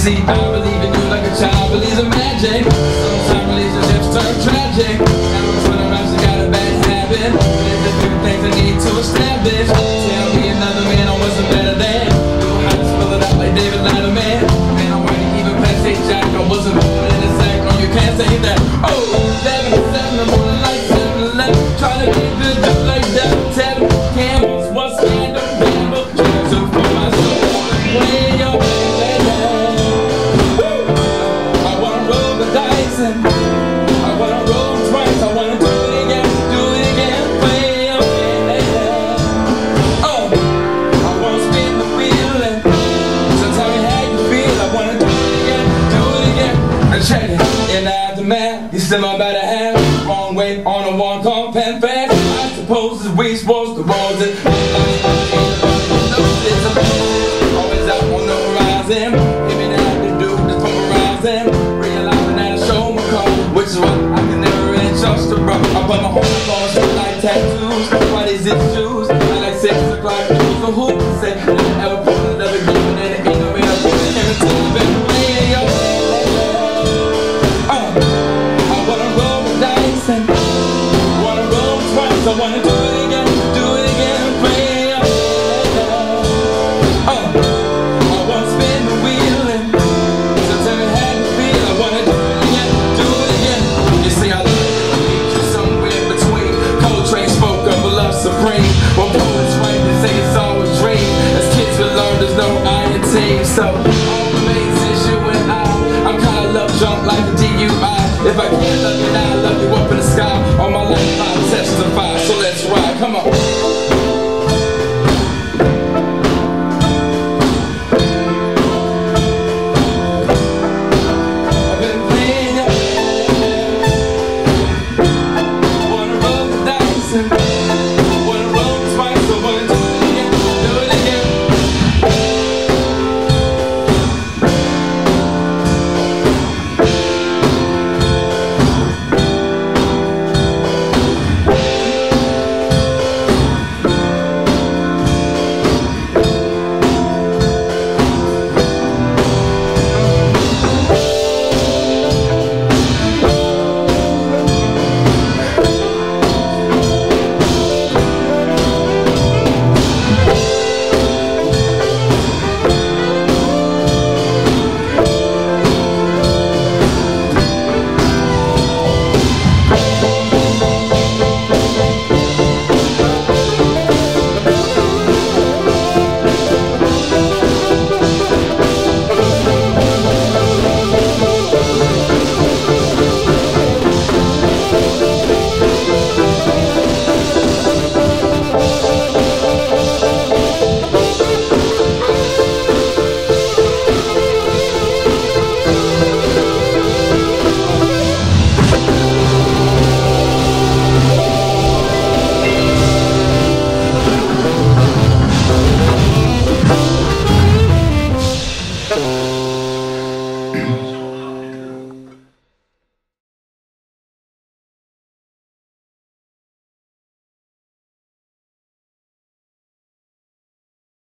see, I believe in you like a child believes in magic. Sometimes relationships turn tragic. Now we're running around, she got a bad habit. There's a few things I need to establish. Tell me another man I wasn't better than. You know how to spell it out like David Letterman. Man, I'm white, even past St. Jack. I wasn't moving in a sack. No, you can't say that. Oh, 7 to 7, I'm on like 7 to 11. Trying to be good just like that. Tell me, Campbell's what's scandal, gamble. Trying to put my soul way up. I wanna roll twice, I wanna do it again, play again. I wanna spin the wheel and so tell me how you feel. I wanna do it again. And check it, in the aftermath, you still about to have wrong way on a one called pen fast. I suppose that we supposed to roll it. Always out on the horizon, give me that to do this from horizon. Realizing that I show my call, which is why I can never really trust a bro. I put my whole phone straight like tattoos. Why these issues? I like 6 o'clock. So who can say that I ever put another game and it ain't no way I put it every time I've been playing, yo. I wanna roll the dice and wanna roll twice. I wanna do it again, play up. I wanna spin the wheel and so tell me how you feel. I wanna do it again. You see, I love you somewhere between. Coltrane spoke of a love supreme. When poets write, they say it's all a dream. As kids we learn there's no I in team. So all remains is you and I'm kinda love drunk like a DUI. If I can't love you now, I love you up in the sky. All my life I testify. So let's ride, come on. Thank you.